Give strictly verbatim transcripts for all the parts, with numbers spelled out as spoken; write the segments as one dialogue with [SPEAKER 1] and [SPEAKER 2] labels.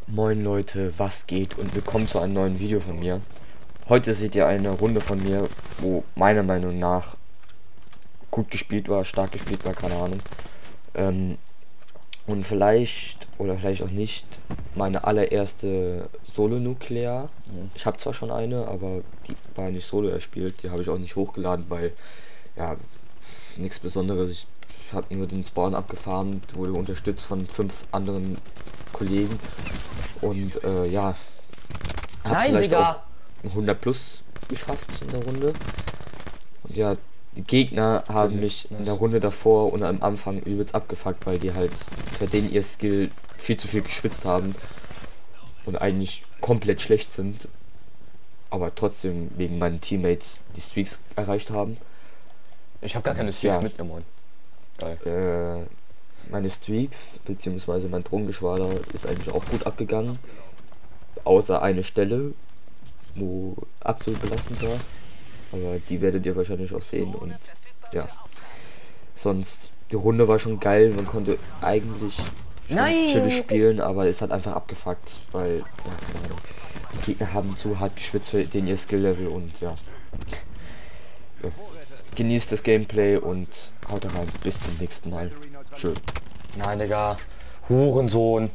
[SPEAKER 1] Moin Leute, was geht und willkommen zu einem neuen Video von mir. Heute seht ihr eine Runde von mir, wo meiner Meinung nach gut gespielt war, stark gespielt war, keine Ahnung. Ähm, und vielleicht, oder vielleicht auch nicht, meine allererste Solo-Nuklear. Ich habe zwar schon eine, aber die war nicht Solo erspielt. Die habe ich auch nicht hochgeladen, weil, ja, nichts Besonderes. Ich habe nur den Spawn abgefarmt, wurde unterstützt von fünf anderen Kollegen. Und äh, ja, hab
[SPEAKER 2] Nein,
[SPEAKER 1] vielleicht
[SPEAKER 2] Digga!
[SPEAKER 1] auch hundert plus geschafft in der Runde. Und ja, die Gegner haben mich in der Runde davor und am Anfang übelst abgefuckt, weil die halt für den ihr Skill viel zu viel geschwitzt haben und eigentlich komplett schlecht sind, aber trotzdem wegen meinen Teammates die Streaks erreicht haben.
[SPEAKER 2] Ich habe gar keine Streaks
[SPEAKER 1] Ja.
[SPEAKER 2] mitgenommen. Geil.
[SPEAKER 1] Äh, meine Streaks beziehungsweise mein Drohnengeschwader ist eigentlich auch gut abgegangen, außer eine Stelle, wo absolut belastend war, aber die werdet ihr wahrscheinlich auch sehen. Und ja, sonst die Runde war schon geil, man konnte eigentlich schon
[SPEAKER 2] Nein!
[SPEAKER 1] chillig spielen, aber es hat einfach abgefuckt, weil ja, keine Ahnung, die Gegner haben zu hart geschwitzt für den ihr Skill Level. Und ja, ja. Genießt das Gameplay und haut rein, bis zum nächsten Mal. Tschüss.
[SPEAKER 2] Nein, Digga. Hurensohn.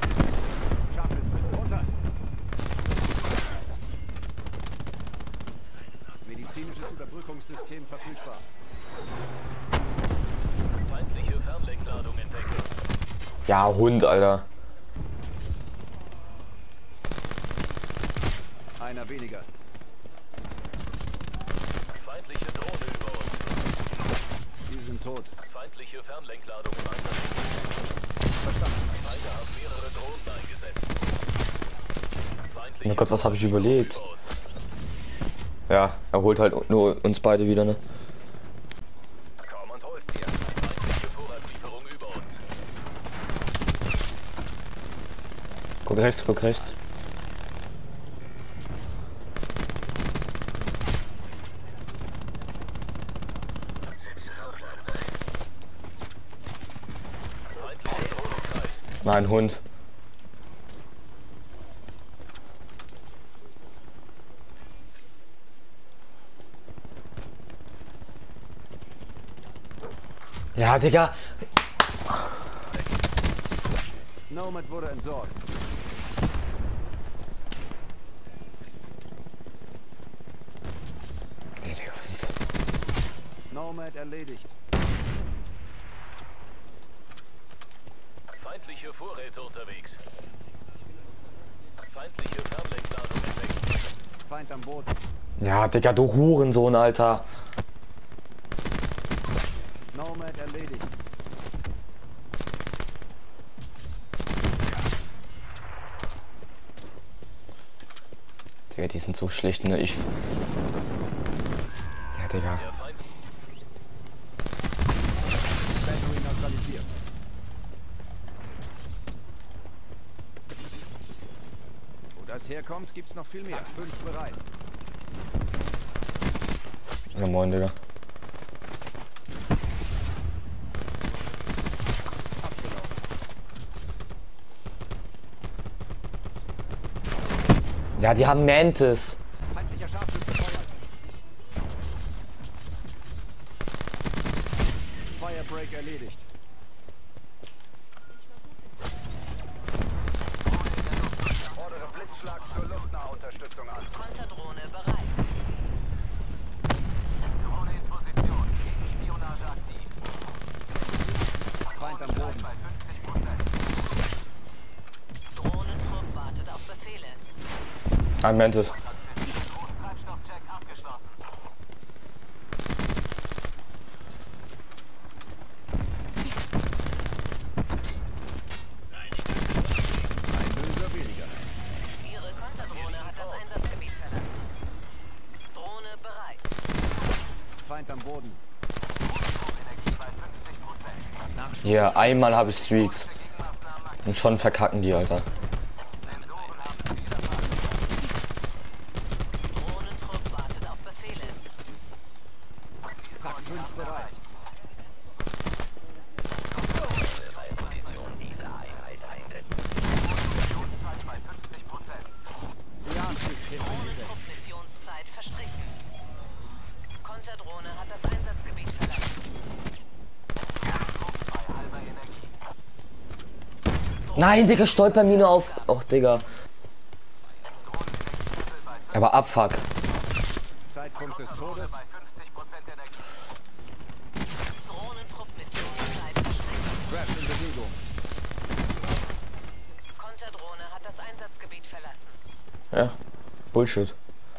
[SPEAKER 3] Medizinisches Überbrückungssystem verfügbar.
[SPEAKER 4] Feindliche Fernlenkladung entdeckt.
[SPEAKER 2] Ja, Hund, Alter.
[SPEAKER 3] Einer weniger.
[SPEAKER 4] Feindliche Drohne über uns.
[SPEAKER 3] Die sind tot.
[SPEAKER 4] Feindliche Fernlenkladung im Einsatz.
[SPEAKER 3] Verstanden.
[SPEAKER 4] Feinde haben mehrere Drohnen eingesetzt. Feindliche
[SPEAKER 2] Oh Gott, was habe ich überlebt?
[SPEAKER 4] über uns.
[SPEAKER 2] Ja, er holt halt nur uns beide wieder, ne?
[SPEAKER 4] Komm und hol's dir. Feindliche Vorratslieferung über uns.
[SPEAKER 2] Guck rechts, guck rechts.
[SPEAKER 4] Feindliche Drohne kreist.
[SPEAKER 2] Nein, Hund. Ja, Digga.
[SPEAKER 3] Nomad wurde entsorgt.
[SPEAKER 2] Nee, Digga, was ist das?
[SPEAKER 3] Nomad erledigt.
[SPEAKER 4] Feindliche Vorräte unterwegs. Feindliche Fernlenkladung entdeckt.
[SPEAKER 3] Feind am Boden.
[SPEAKER 2] Ja, Digga, du Hurensohn, Alter.
[SPEAKER 3] Nomad erledigt.
[SPEAKER 2] Digga, die sind so schlecht, ne? Ich. Ja, Digga.
[SPEAKER 4] Der Feind
[SPEAKER 3] Battery neutralisiert. Wo das herkommt, gibt's noch viel mehr. Fünf bereit.
[SPEAKER 2] Ja, moin, Digga. Ja, die haben Mantis.
[SPEAKER 3] Feindlicher Scharfschütze feuert. Firebreak erledigt. Fordere Blitzschlag zur Luftnahunterstützung an.
[SPEAKER 5] Konterdrohne bereit.
[SPEAKER 4] Drohne in Position. Gegenspionage aktiv.
[SPEAKER 3] Feind am Boden.
[SPEAKER 4] Bei fünfzig Prozent.
[SPEAKER 5] Drohnentrupp wartet auf Befehle.
[SPEAKER 2] Ein Mantis.
[SPEAKER 4] Treibstoffcheck abgeschlossen.
[SPEAKER 3] Ein Böser weniger.
[SPEAKER 5] Ihre Konterdrohne hat das Einsatzgebiet verlassen. Drohne bereit.
[SPEAKER 3] Feind am Boden.
[SPEAKER 4] Energie bei fünfzig Prozent.
[SPEAKER 2] Hier, einmal habe ich Streaks. Und schon verkacken die, Alter.
[SPEAKER 4] Sensoren haben Fehler.
[SPEAKER 5] Drohnentrupp wartet auf Befehle.
[SPEAKER 3] Zack, fünf bereit.
[SPEAKER 4] Position dieser Einheit einsetzen.
[SPEAKER 2] Nein, Digga, Stolpermine auf. Och, Digga. Aber Abfuck.
[SPEAKER 3] Zeitpunkt des Todes.
[SPEAKER 5] Drohnentruppmission bereit.
[SPEAKER 3] Crash in Bewegung.
[SPEAKER 5] Konterdrohne hat das Einsatzgebiet verlassen.
[SPEAKER 2] Ja. Bullshit.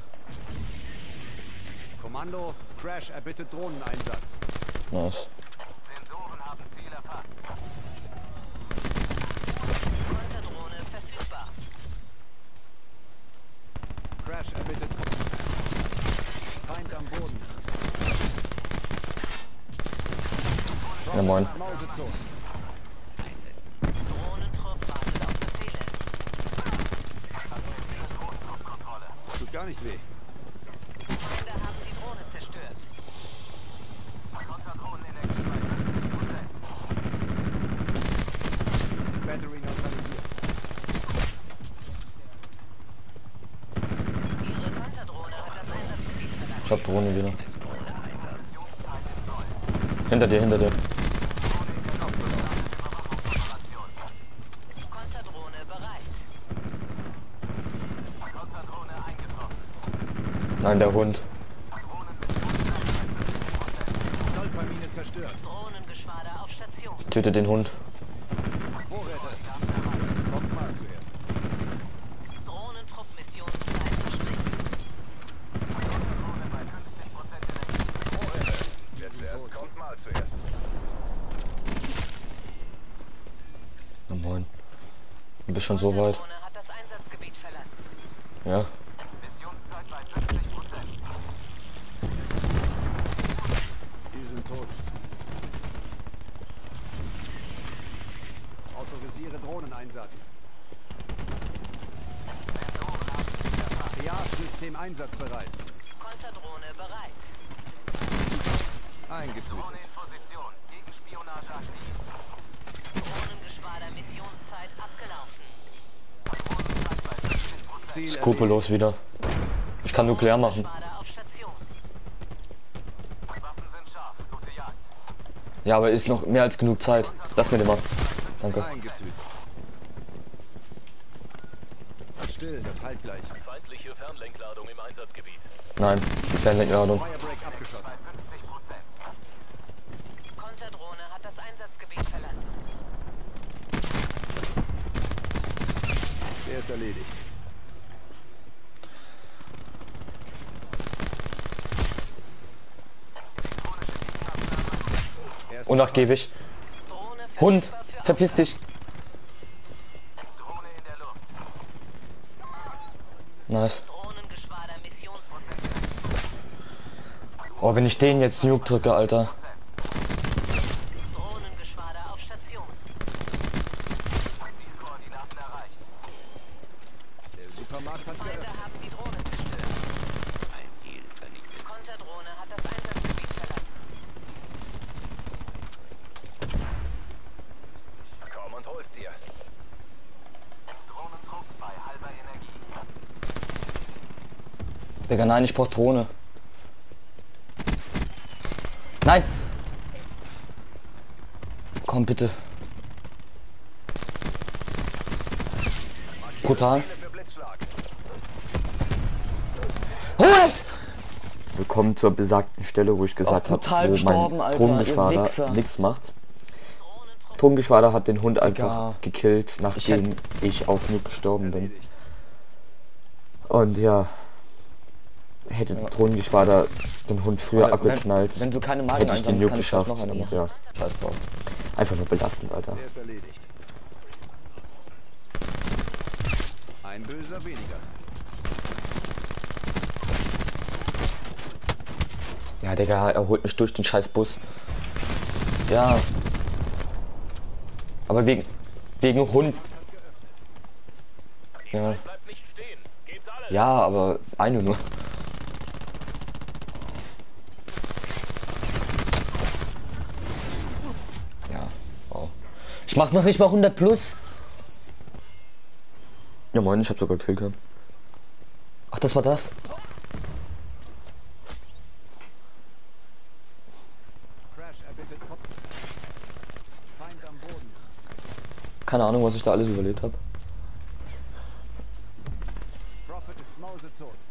[SPEAKER 3] Kommando, Crash erbittet Drohneneinsatz.
[SPEAKER 2] Nice.
[SPEAKER 4] Sensoren haben Ziel erfasst.
[SPEAKER 5] Konterdrohne verfügbar.
[SPEAKER 3] Crash erbittet Feind am Boden.
[SPEAKER 2] Ja, moin.
[SPEAKER 3] Mausezone.
[SPEAKER 5] Drohnentrupp wartet auf Befehle.
[SPEAKER 3] Tut gar nicht weh.
[SPEAKER 5] Feinde haben die Drohne zerstört.
[SPEAKER 4] Konterdrohnenenergie bei fünfzig Prozent.
[SPEAKER 3] Battery neutralisiert.
[SPEAKER 5] Ihre Konterdrohne hat das Einsatzgebiet verlassen.
[SPEAKER 2] Ich hab Drohne wieder. Hinter dir, hinter dir.
[SPEAKER 5] Konterdrohne bereit.
[SPEAKER 4] Konterdrohne eingetroffen.
[SPEAKER 2] Nein, der Hund.
[SPEAKER 3] Stolpermine zerstört.
[SPEAKER 5] Drohnengeschwader auf Station.
[SPEAKER 2] Töte den Hund.
[SPEAKER 3] Vorräte. Kommt mal zuerst.
[SPEAKER 5] Drohnentrupp-Missionszeit verstrichen.
[SPEAKER 4] Wer zuerst kommt, mal zuerst.
[SPEAKER 2] Na moin. Du bist schon so weit.
[SPEAKER 5] Konterdrohne hat das Einsatzgebiet verlassen.
[SPEAKER 2] Ja.
[SPEAKER 4] Missionszeit bei fünfzig Prozent.
[SPEAKER 3] Die sind tot. Autorisiere Drohneneinsatz. Ja, System einsatzbereit.
[SPEAKER 5] Konterdrohne bereit.
[SPEAKER 3] Eingetütet.
[SPEAKER 4] Drohne in Position. Gegenspionage aktiv.
[SPEAKER 5] Drohnengeschwader Missionszeit abgelaufen.
[SPEAKER 3] Ziel
[SPEAKER 2] Skrupellos wieder. Ich kann nuklear machen.
[SPEAKER 5] Drohnengeschwader auf Station.
[SPEAKER 4] Waffen sind scharf. Gute Jagd.
[SPEAKER 2] Ja, aber ist noch mehr als genug Zeit. Lass mir den mal. Danke.
[SPEAKER 3] eingetütet. Still, das halt gleich.
[SPEAKER 4] Feindliche Fernlenkladung im Einsatzgebiet.
[SPEAKER 2] Nein, die Fernlenkladung.
[SPEAKER 3] Firebreak abgeschossen.
[SPEAKER 4] fünfzig Prozent.
[SPEAKER 5] Konterdrohne hat das Einsatzgebiet verlassen.
[SPEAKER 3] Der ist erledigt. Erster
[SPEAKER 2] Unnachgiebig.
[SPEAKER 5] Drohne
[SPEAKER 2] Hund,
[SPEAKER 5] verfügbar für
[SPEAKER 2] verpiss dich.
[SPEAKER 4] Drohne in der Luft.
[SPEAKER 2] Nice.
[SPEAKER 5] Drohnengeschwader Mission.
[SPEAKER 2] Oh, wenn ich den jetzt Nuke drücke, Alter.
[SPEAKER 5] Drohnengeschwader auf Station.
[SPEAKER 4] Zielkoordinaten erreicht.
[SPEAKER 3] Der Supermarkt hat
[SPEAKER 5] Feinde
[SPEAKER 3] geöffnet.
[SPEAKER 5] haben die Drohne zerstört.
[SPEAKER 4] Ein Ziel vernichtet.
[SPEAKER 5] Konterdrohne hat das Einsatzgebiet verlassen.
[SPEAKER 4] Komm und hol's dir. Drohnentrupp bei halber Energie.
[SPEAKER 2] Digga, nein, ich brauch Drohne. Nein! Komm, bitte. Brutal.
[SPEAKER 4] Ziele für Blitzschlag.
[SPEAKER 2] Hund!
[SPEAKER 1] Willkommen zur besagten Stelle, wo ich gesagt
[SPEAKER 2] Oh, brutal
[SPEAKER 1] habe, wo
[SPEAKER 2] gestorben,
[SPEAKER 1] mein
[SPEAKER 2] Alter, ihr
[SPEAKER 1] Drohnengeschwader
[SPEAKER 2] Wichser.
[SPEAKER 1] nichts macht. Drohnengeschwader hat den Hund einfach
[SPEAKER 2] Digga.
[SPEAKER 1] gekillt, nachdem ich auf Nuke gestorben bin.
[SPEAKER 3] erledigt.
[SPEAKER 1] Und ja, hätte der Drohnengeschwader den Hund früher
[SPEAKER 2] Wenn-
[SPEAKER 1] abgeknallt,
[SPEAKER 2] Wenn du keine Magen
[SPEAKER 1] hätte ich den
[SPEAKER 2] einsammelst,
[SPEAKER 1] Nuke
[SPEAKER 2] kann ich vielleicht
[SPEAKER 1] geschafft.
[SPEAKER 2] noch eine
[SPEAKER 1] Und
[SPEAKER 2] machen.
[SPEAKER 1] ja,
[SPEAKER 2] Scheiß drauf.
[SPEAKER 1] einfach nur belastend, Alter.
[SPEAKER 3] Der ist erledigt. Ein Böser weniger.
[SPEAKER 2] Ja, Digga, er holt mich durch den scheiß Bus. Ja. Aber wegen... Wegen Hund. Ja.
[SPEAKER 4] Bleibt nicht stehen. Gebt alles.
[SPEAKER 2] Ja, aber eine nur. Ja, wow. Ich mach noch nicht mal hundert plus.
[SPEAKER 1] Ja moin, ich hab sogar Killcam.
[SPEAKER 2] Ach, das war das?
[SPEAKER 3] Crash erbittet Kopf. Feind am Boden.
[SPEAKER 1] Keine Ahnung, was ich da alles überlebt habe.
[SPEAKER 3] Prophet ist mausetot.